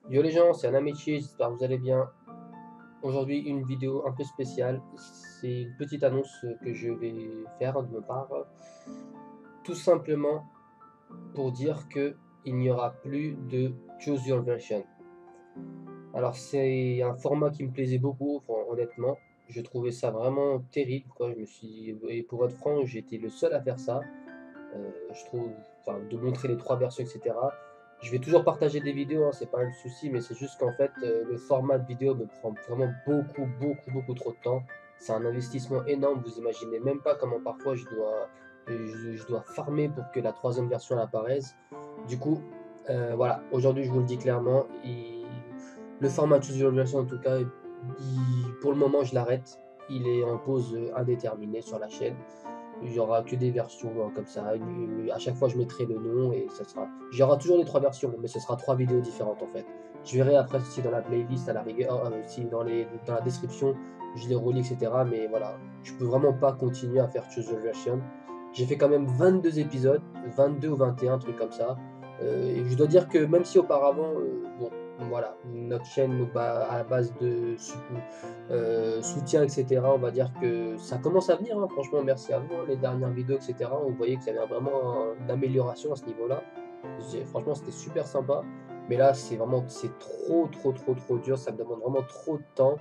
Yo les gens, c'est Anamichi, j'espère que vous allez bien. Aujourd'hui, une vidéo un peu spéciale. C'est une petite annonce que je vais faire de ma part. Tout simplement pour dire que il n'y aura plus de Choose Your Version. Alors c'est un format qui me plaisait beaucoup, honnêtement. Je trouvais ça vraiment terrible, quoi. Et pour être franc, j'étais le seul à faire ça. Je trouve, enfin, de montrer les 3 versions, et cetera. Je vais toujours partager des vidéos, hein, c'est pas le souci, mais c'est juste qu'en fait, le format de vidéo me prend vraiment beaucoup trop de temps. C'est un investissement énorme, vous imaginez même pas comment parfois je dois farmer pour que la troisième version elle apparaisse. Du coup, voilà, aujourd'hui je vous le dis clairement, le format Choose Your Version en tout cas, pour le moment je l'arrête. Il est en pause indéterminée sur la chaîne. Il y aura que des versions comme ça. À chaque fois, je mettrai le nom et ça sera. Il y aura toujours les 3 versions, mais ce sera 3 vidéos différentes en fait. Je verrai après si dans la playlist, à la rigueur, si dans la description, je les relis, etc. Mais voilà, je peux vraiment pas continuer à faire Choose Your Version. J'ai fait quand même 22 épisodes, 22 ou 21, un truc comme ça. Et je dois dire que même si auparavant, bon, voilà, notre chaîne à la base de soutien, etc. On va dire que ça commence à venir, hein. Franchement, merci à vous, hein, les dernières vidéos, etc. On voyait qu'il y avait vraiment une amélioration à ce niveau-là. Franchement, c'était super sympa. Mais là, c'est trop dur. Ça me demande vraiment trop de temps.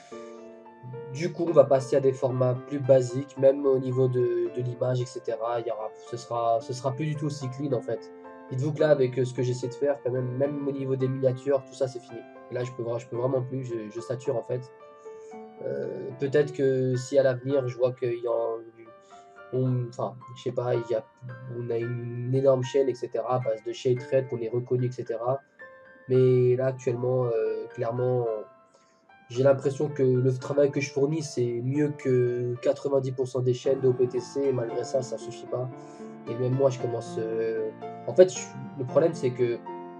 Du coup, on va passer à des formats plus basiques, même au niveau de l'image, etc. Ce sera plus du tout aussi clean en fait. Dites-vous que là, avec ce que j'essaie de faire, quand même au niveau des miniatures, tout ça, c'est fini. Et là, je peux vraiment plus, je sature en fait. Peut-être que si à l'avenir, je vois qu'il y a enfin, je sais pas, on a une énorme chaîne, etc., à base de shade trade, qu'on est reconnu, etc. Mais là, actuellement, clairement, j'ai l'impression que le travail que je fournis, c'est mieux que 90% des chaînes de OPTC, et malgré ça, ça suffit pas. Et même moi, je commence. En fait, le problème, c'est que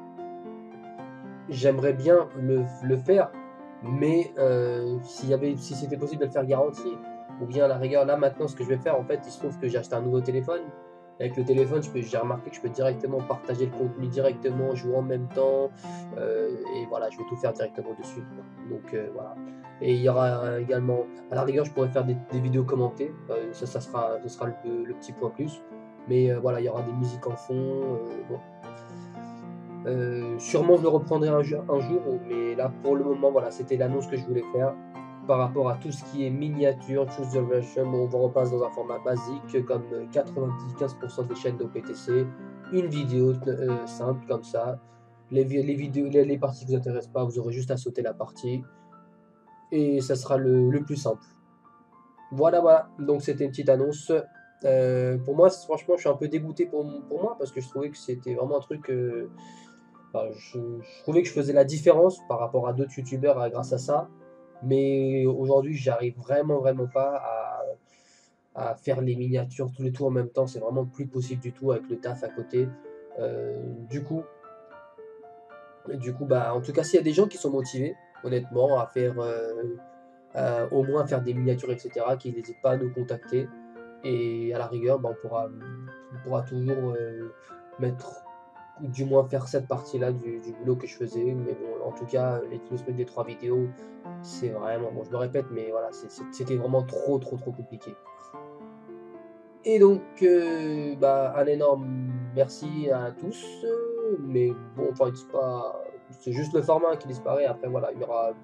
j'aimerais bien le faire, mais si c'était possible de le faire garanti, ou bien à la rigueur, là maintenant, ce que je vais faire, en fait, il se trouve que j'ai acheté un nouveau téléphone. Avec le téléphone, j'ai remarqué que je peux directement partager le contenu directement, jouer en même temps, et voilà, je vais tout faire directement dessus, quoi. Donc voilà. Et il y aura également, à la rigueur, je pourrais faire des vidéos commentées, ça sera le petit point plus. Mais voilà, il y aura des musiques en fond, bon, sûrement je le reprendrai un jour, mais là pour le moment, voilà, c'était l'annonce que je voulais faire par rapport à tout ce qui est miniature, choose your version. Bon, on repasse dans un format basique comme 95% des chaînes d'OPTC, une vidéo simple comme ça. Les vidéos, les parties qui vous intéressent pas, vous aurez juste à sauter la partie et ça sera le plus simple. Voilà, voilà, donc c'était une petite annonce. Pour moi, franchement, je suis un peu dégoûté pour moi parce que je trouvais que c'était vraiment un truc. Enfin, je trouvais que je faisais la différence par rapport à d'autres youtubeurs grâce à ça. Mais aujourd'hui, j'arrive vraiment pas à faire les miniatures, tous les tours en même temps. C'est vraiment plus possible du tout avec le taf à côté. Euh, du coup, bah, en tout cas, s'il y a des gens qui sont motivés, honnêtement, à faire au moins faire des miniatures, etc., qui n'hésitent pas à nous contacter. Et à la rigueur, bah, on pourra toujours mettre, ou du moins faire cette partie-là du boulot que je faisais. Mais bon, en tout cas, le semaine des 3 vidéos, c'est vraiment, bon, je me répète, mais voilà, c'était vraiment trop compliqué. Et donc, bah, un énorme merci à tous. Mais bon, enfin, c'est juste le format qui disparaît. Après, voilà, il y aura.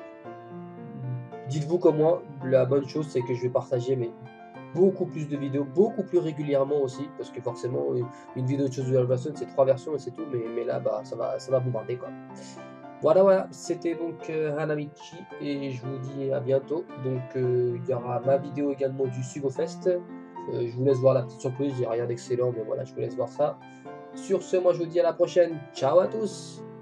Dites-vous comme moi, la bonne chose, c'est que je vais partager beaucoup plus de vidéos, beaucoup plus régulièrement aussi, parce que forcément, une vidéo de Choose Your Version, c'est 3 versions et c'est tout, mais là, bah, ça va bombarder, quoi. Voilà, voilà, c'était donc Hanamichi, et je vous dis à bientôt. Donc, il y aura ma vidéo également du SugoFest. Je vous laisse voir la petite surprise, il n'y a rien d'excellent, mais voilà, je vous laisse voir ça. Sur ce, moi, je vous dis à la prochaine. Ciao à tous!